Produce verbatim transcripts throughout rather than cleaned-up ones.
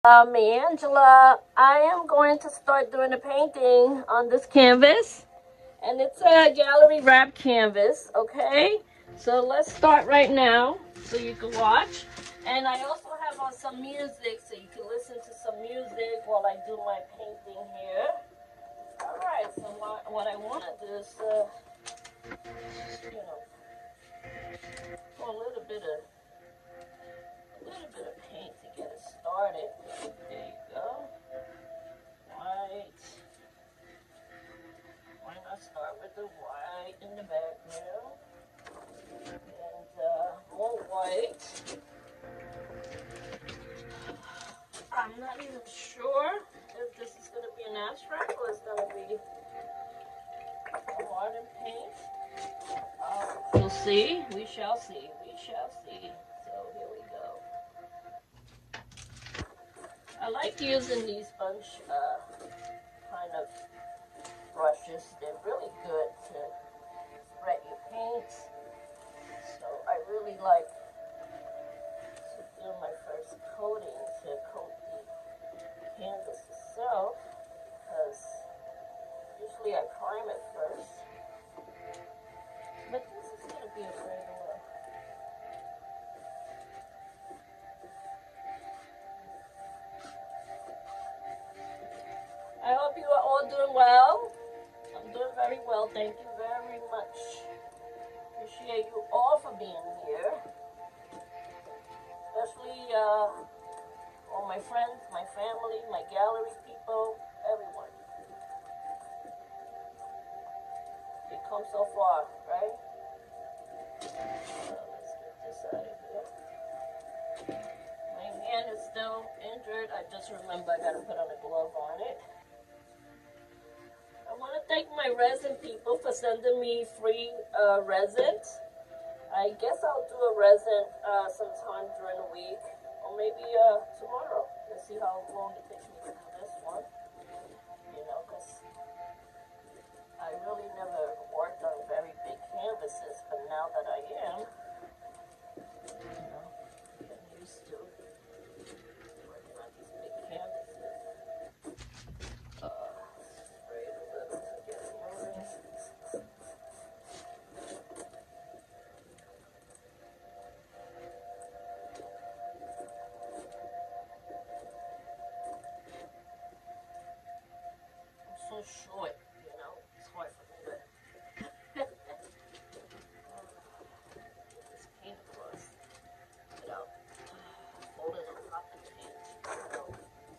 Uh, me, Angela. I am going to start doing the painting on this canvas, and it's a gallery wrap canvas. Okay, so let's start right now so you can watch. And I also have on some music so you can listen to some music while I do my painting here. All right, so what, what I want to do is, uh, you know, pour a little bit of a little bit of paint to get it started. There you go. White. Why not start with the white in the background? And uh, more white. I'm not even sure if this is going to be an abstract or it's going to be a modern paint. Uh, we'll see. We shall see. We shall see. So here we go. I like using these bunch uh, kind of brushes. They're really good to spread your paints. So I really like to do my first coating to coat the canvas itself, because usually I prime it first. But this is going to be a regular. I hope you are all doing well. I'm doing very well. Thank you very much. Appreciate you all for being here. Especially uh, all my friends, my family, my gallery people, everyone. We've come so far, right? Uh, let's get this out of here. My hand is still injured. I just remember I gotta put on a glove on it. I want to thank my resin people for sending me free uh, resin. I guess I'll do a resin uh, sometime during the week, or maybe uh, tomorrow. Let's see how long it takes me to do this one. You know, because I really never worked on very big canvases, but now that I am, you know, getting used to working on these big canvases. Uh, spray it a little to get it moving. I'm so short, you know, it's hard for me to get this paint across without folding on top of the paint. So,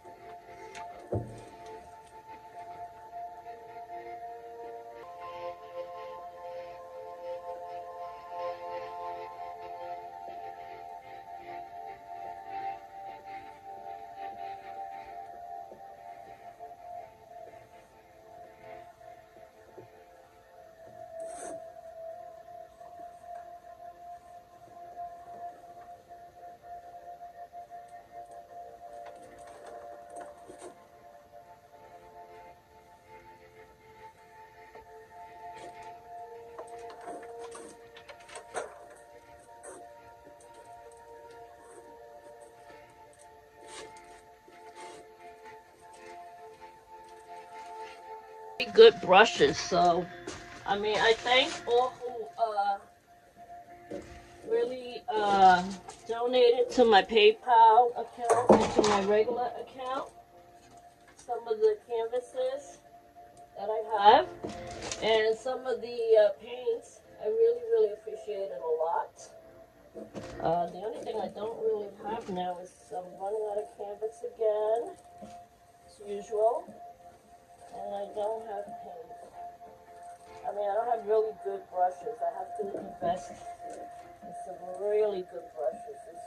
good brushes, so I mean, I thank all who uh, really uh, donated to my PayPal account and to my regular account. Some of the canvases that I have and some of the uh, paints, I really, really appreciate it a lot. Uh, the only thing I don't really have now is I'm running out of canvas again, as usual. And I don't have paint. I mean, I don't have really good brushes. I have to invest in some really good brushes. It's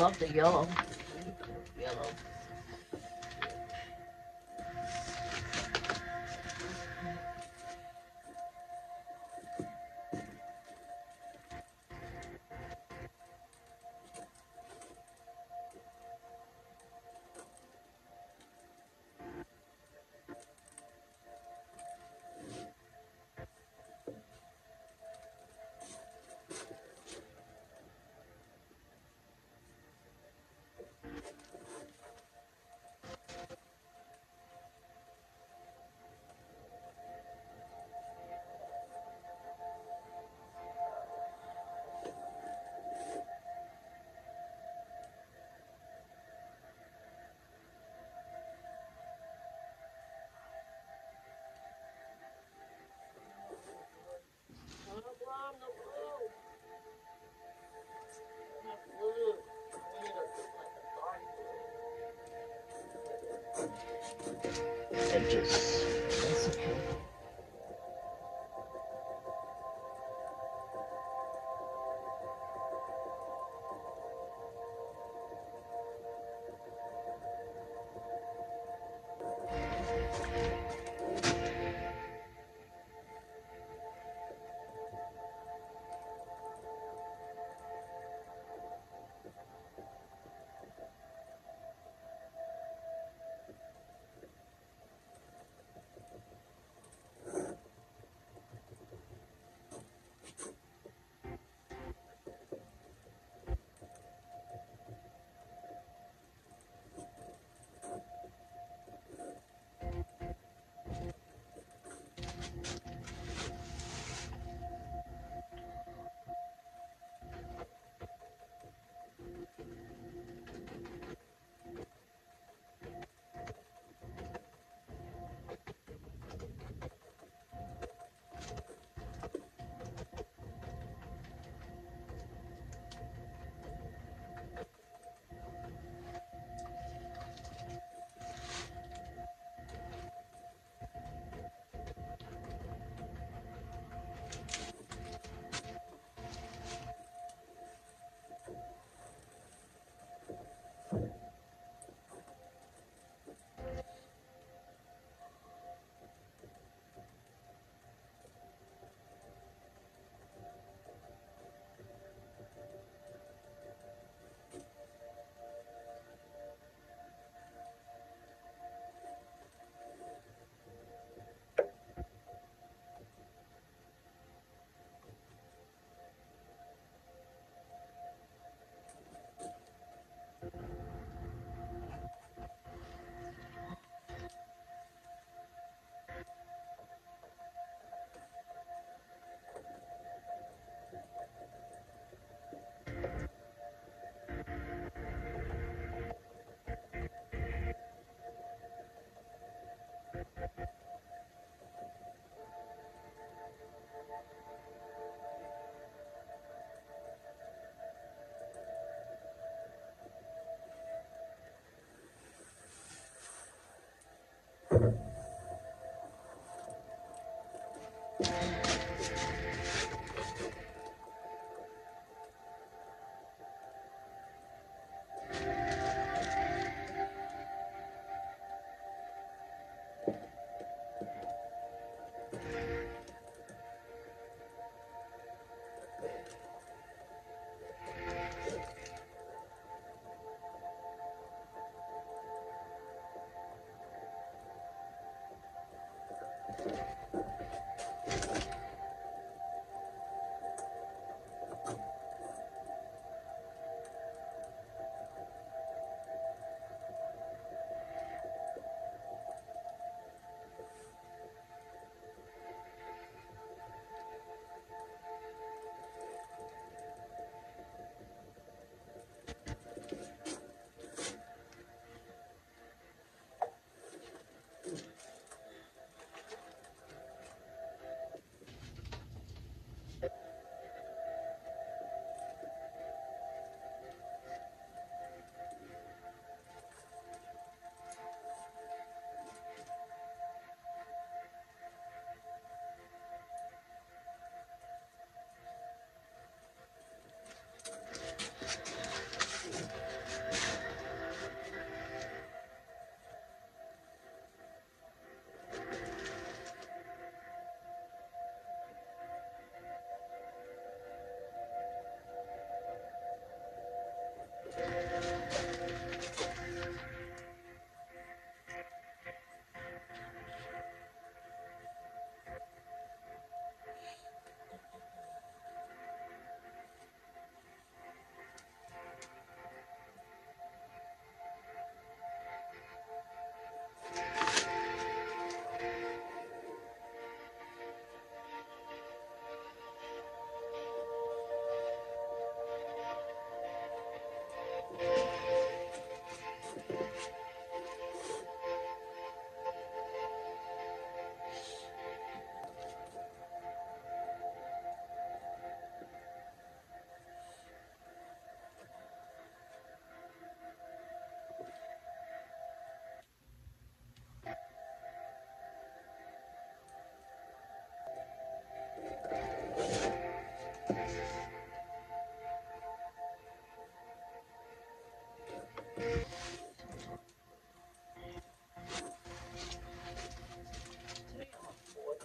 love the yellow. Yellow. Edges. That's okay.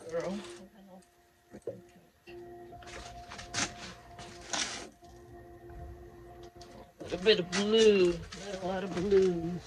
girl. A little bit of blue. A lot of blues.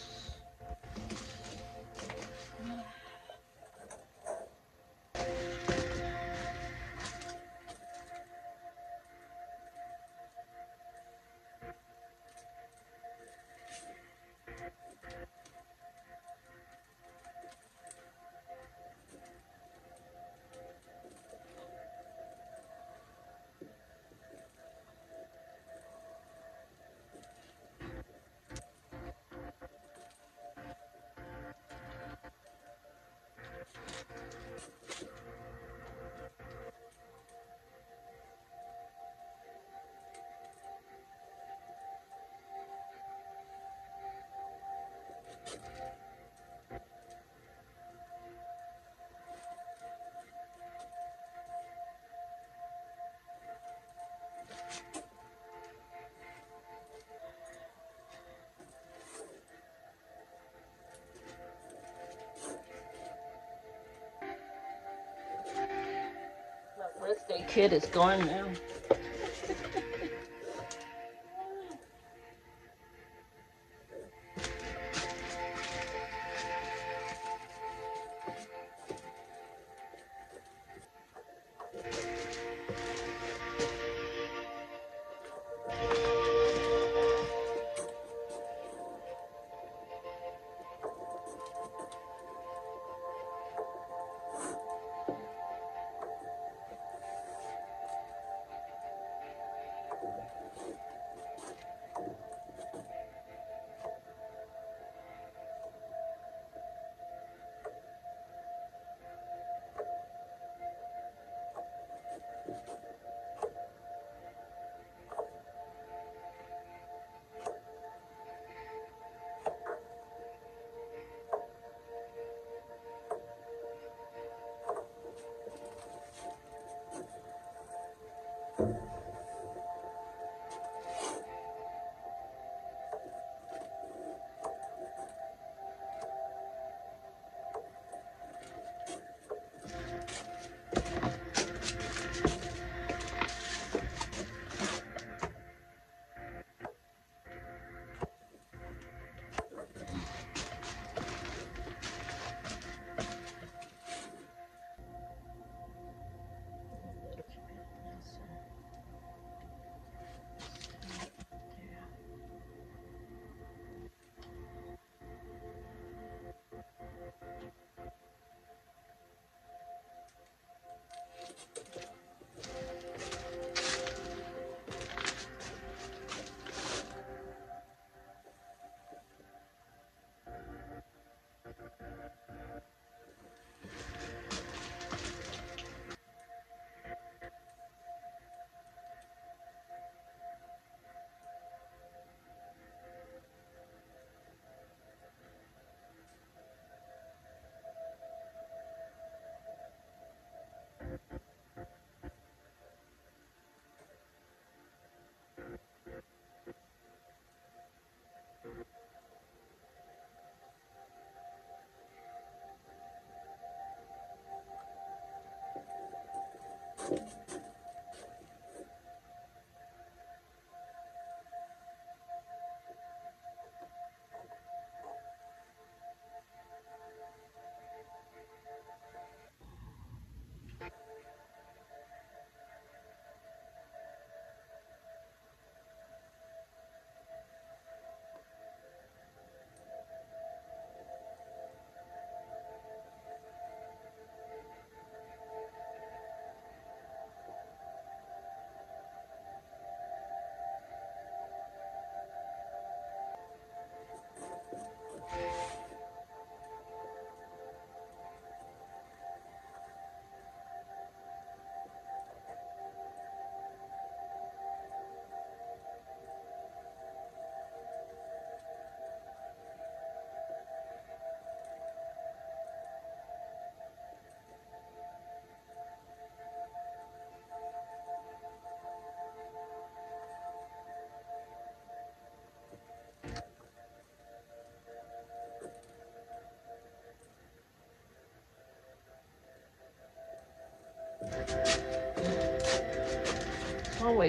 My birthday kid is gone now.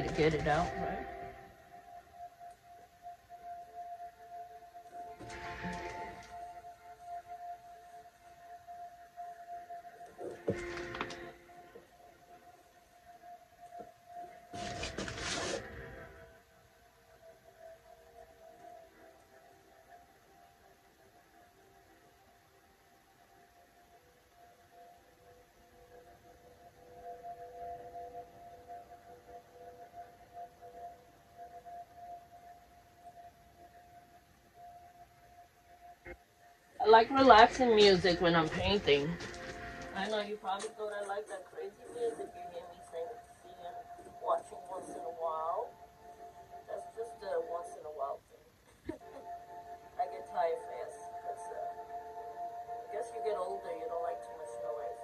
to get it out, right? I like relaxing music when I'm painting. I know you probably thought I like that crazy music you hear me sing, singing, watching once in a while. That's just a once in a while thing. I get tired fast because uh, I guess you get older, you don't like too much noise.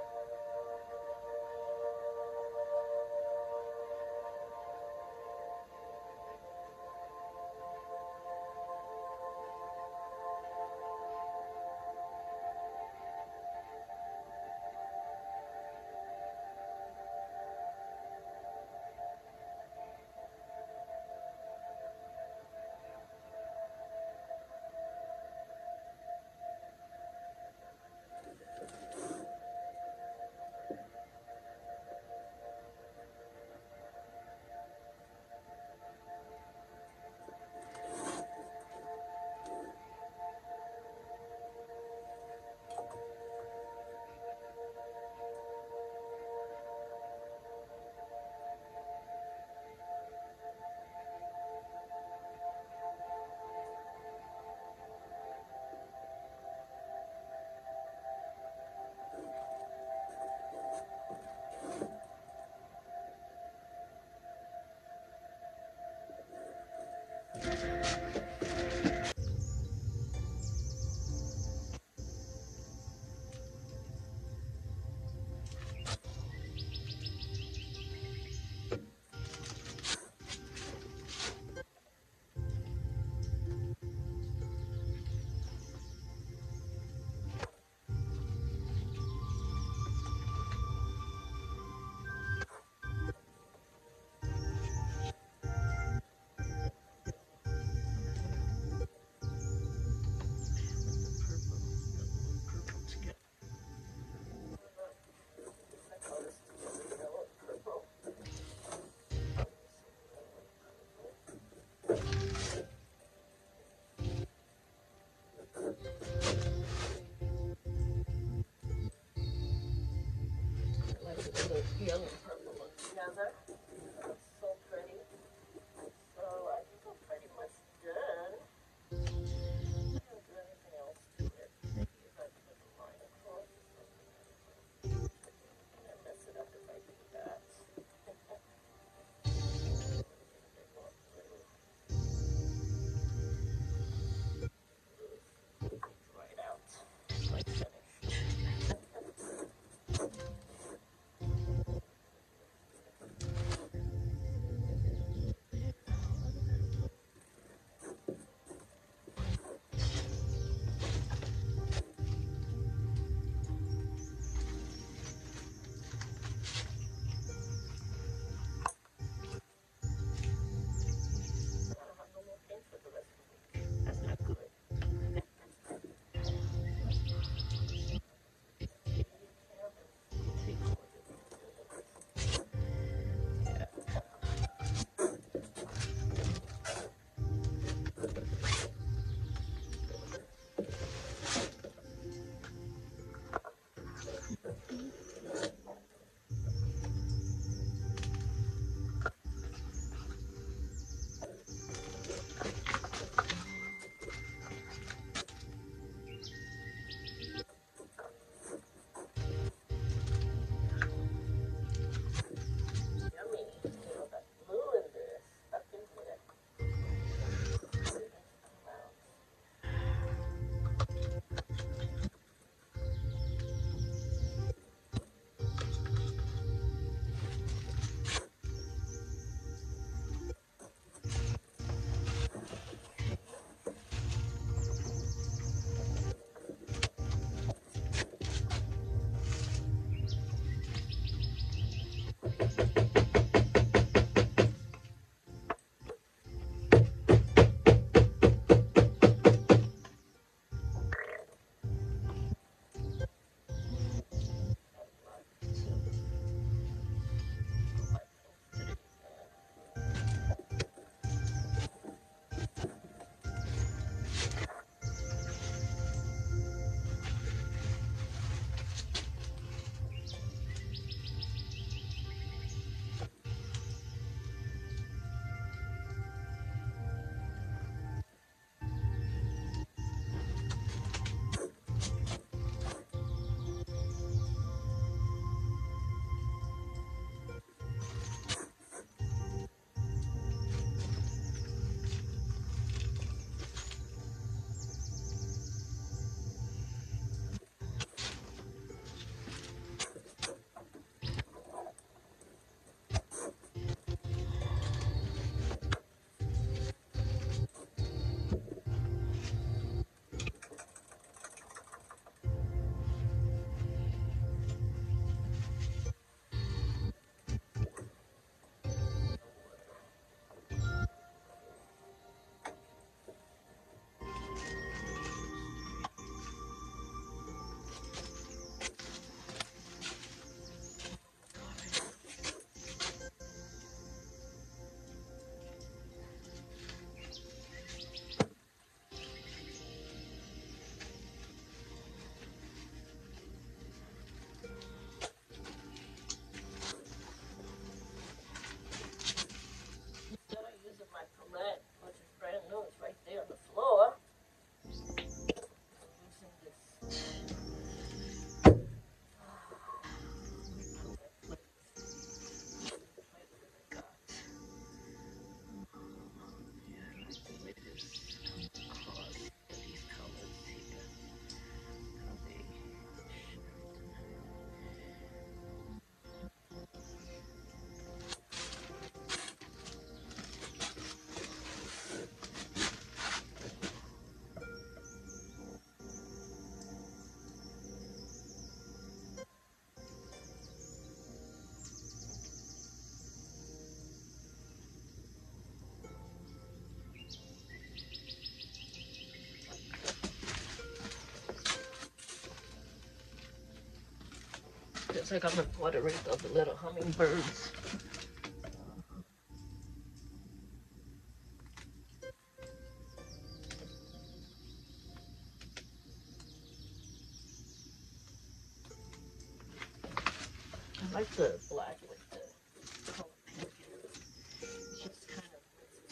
The yellow and purple look together. It's so pretty. So I think I'm pretty much done. I don't do anything else to it. Maybe if I put a line across or something. I'm gonna mess it up if I do that. Dry it out. It's like finished. Feels like I'm in Puerto Rico, the little hummingbirds. I like the black with the color pink. It's just kind of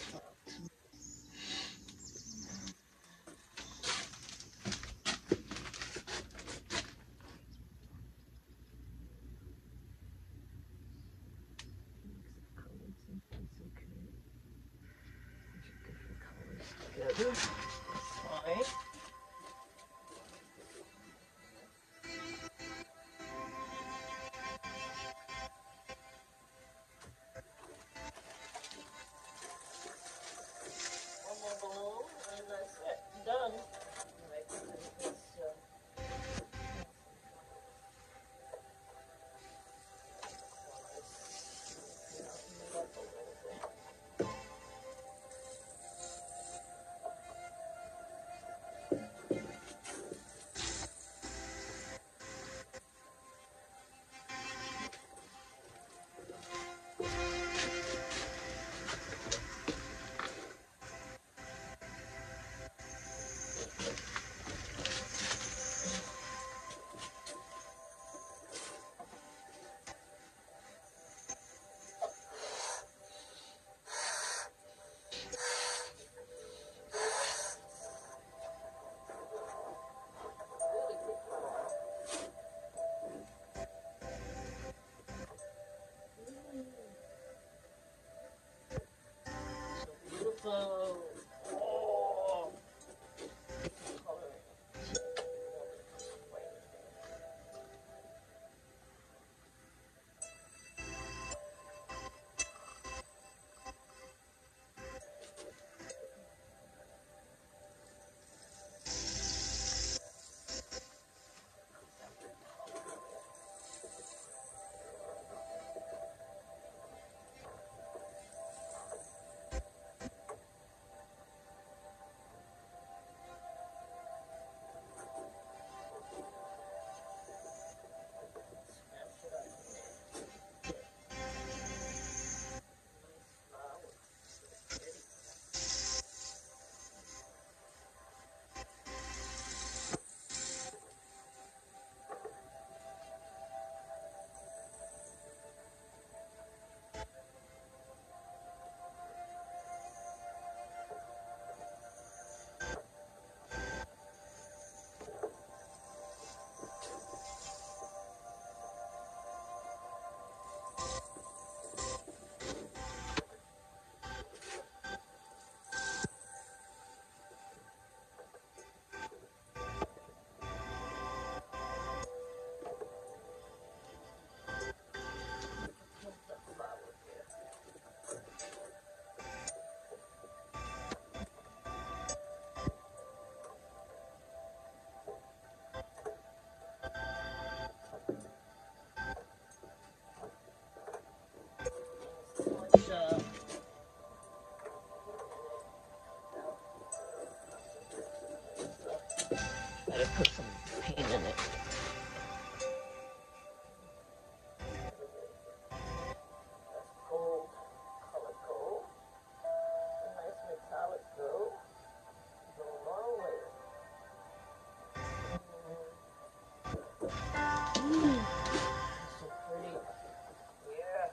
together. Fine. One more balloon, and that's it. Done. Right, it's, uh, beautiful. Oh. Much, uh, Gotta put some paint in it. That's gold, color gold. A nice metallic gold. Go a long way. Mm. So pretty. Yeah.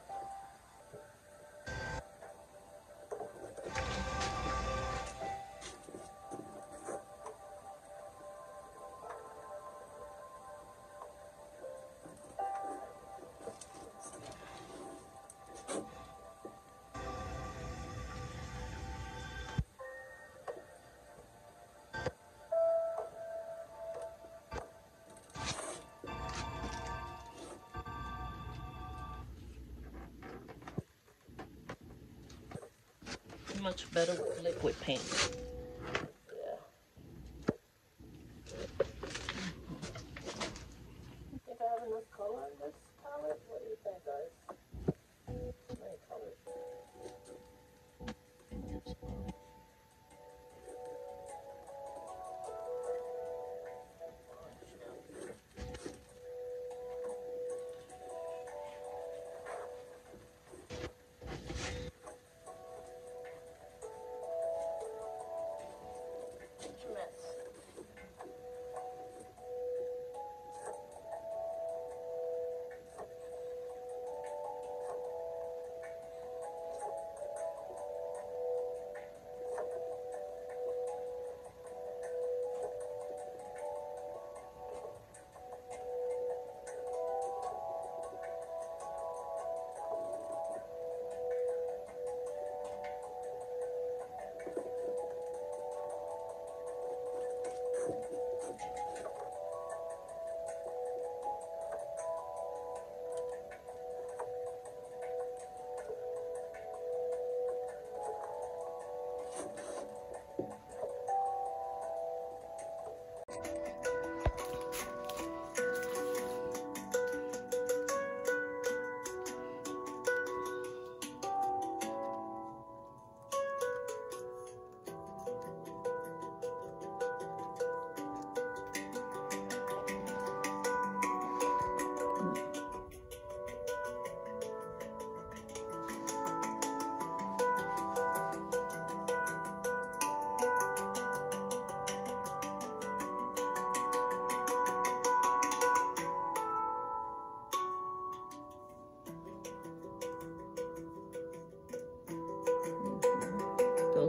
Much better with liquid paint. Yeah. You think I have enough color in this palette? What do you think, guys? Too many colors.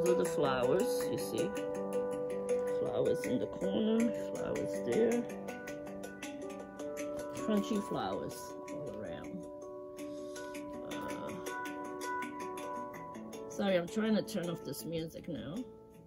those are the flowers, you see. Flowers in the corner, flowers there. Crunchy flowers all around. Uh, sorry, I'm trying to turn off this music now.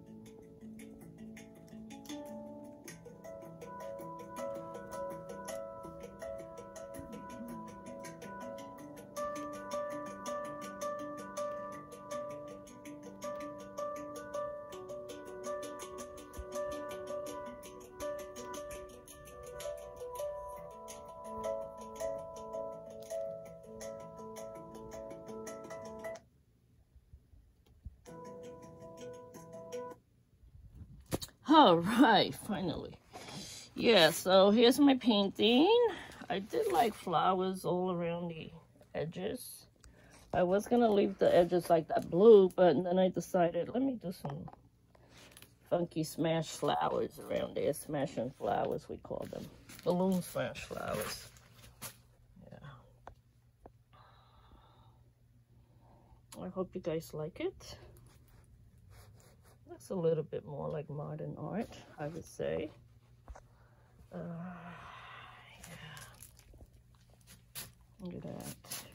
All right, finally. Yeah, so here's my painting. I did like flowers all around the edges. I was gonna leave the edges like that blue, but then I decided, let me do some funky smash flowers around there. Smashing flowers, we call them. Balloon smash flowers. Yeah. I hope you guys like it. Looks a little bit more like modern art, I would say. Uh, yeah. Look at that.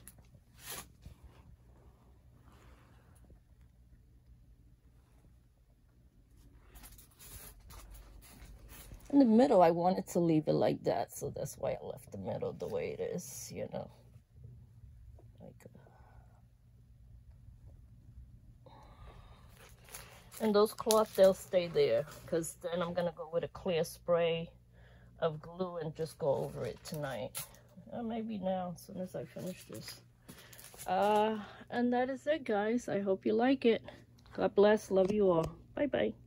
In the middle, I wanted to leave it like that, so that's why I left the middle the way it is, you know. Like, uh, and those cloth, they'll stay there, because then I'm going to go with a clear spray of glue and just go over it tonight. Or maybe now, as soon as I finish this. Uh, and that is it, guys. I hope you like it. God bless. Love you all. Bye-bye.